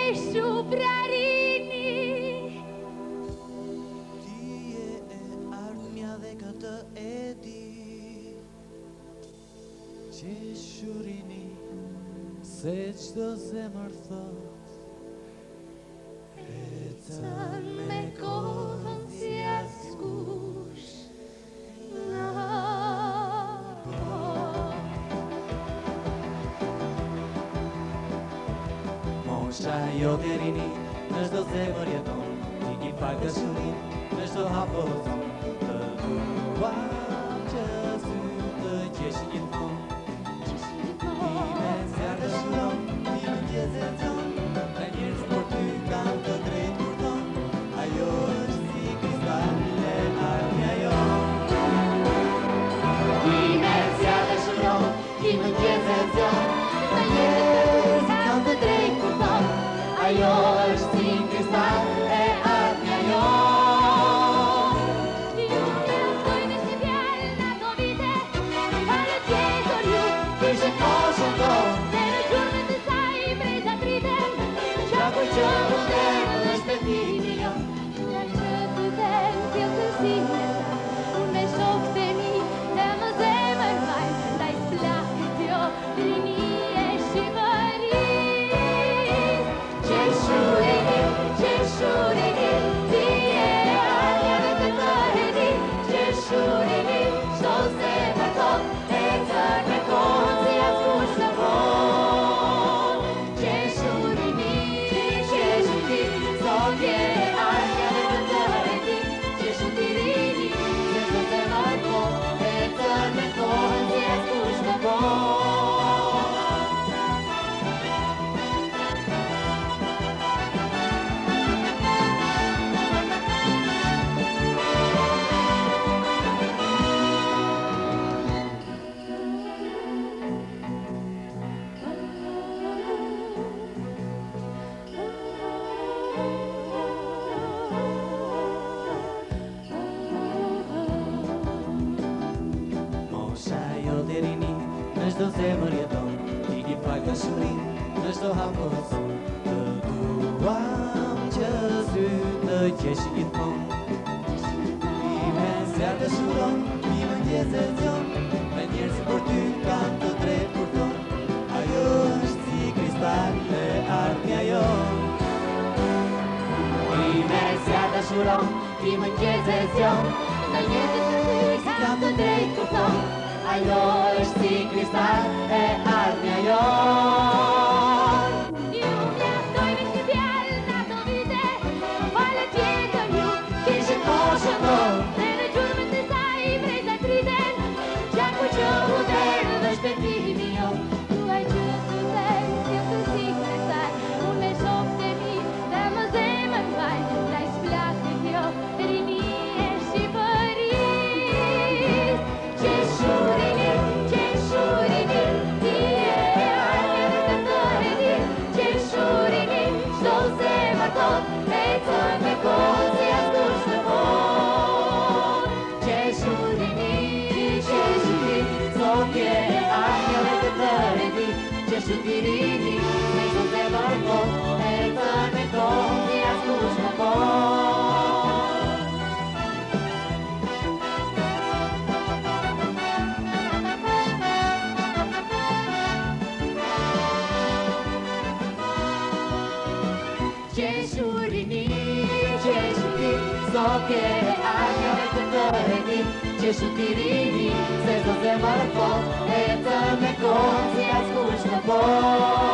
Shuprarini. Ti e ardhmja dhe këtë e di. Qeshurini se çdo zemër thot Ecën me kohën si askush nga Mosha jo derini në çdo zemër jeton. Ti një fal dashurin në çdo hap o zon. Të duam që sy të qeshin gjithmonë. Ti me zjarë dëshuron, ti më gjeze zon. Në njerëz për ty kanë të drejtë kur thon. Ajo është si kristale ardhmja jon. Ti me zjarë dëshuron, ti më gjeze zon. Në njerëz kanë të drejtë kur thon. Ajo është si kristal e ardhmja jon. Ju me dojnë si vjellë në ato vite, pare tjetër ju kishe koshën do. Dhe në gjurmën të saj breza triten, qakoj që vëndërë dhe shpetimi jo. Nga që të dhenë t'jo të sinjeta, unë me shokë të mi, dhe më zemër vaj, ndaj s'plakët jo, rini e shqipëri. Qeshurini, qeshurini, ti e ardhja dhe të tërheni. Qeshurini, shto zemër tot, e tër me kohën si askush në von. Qeshurini, qeshurini, sot je ardhja dhe të tërheni. Qeshurini, se shto zemër tot, e tër me kohën si askush në von. Mosha jo derini në çdo zemër jeton. Ti një fal dashurin në çdo hap o zon. Të duam që sy të qeshin gjithmonë. Ti me zjarë dëshuron, ti më gjeze zon. Me njerëz për ty kanë të drejtë kur thon. Ajo është si kristale ardhmja jon. Ti me zjarë dëshuron, ti më gjeze zjon. Në njerëzit të ty kanë të drejtë kur thon. Ajo është si kristal e ardhmja jon. Ju mjaftoj me si vjellë në ato vite, pale tjetër ju kishe koshën do. Dhe në gjurmën të saj breza triten, qaku që vëndërë dhe shpetimi jo. Tuaj që të dhenë t'jo të sinjeta, unë me shokë të mi, dhe më zemër vaj, ndaj s'plakët jo, rini e shqipëris. Qeshurini, qeshurini, ti e ardhja dhe të tërheni. Qeshurini, shto zemër tot, e tër me kohën si askush në von. Qeshurini, qeshurini, sot je ardhja dhe të tërheni. Qeshurini, me shto zemër tot, e tër me kohën si askush në von. Qeshurini, qeshurini, sot je ardhja dhe të tërheni. Qeshurini, se shto zemër tot, e tër me kohën si askush në von.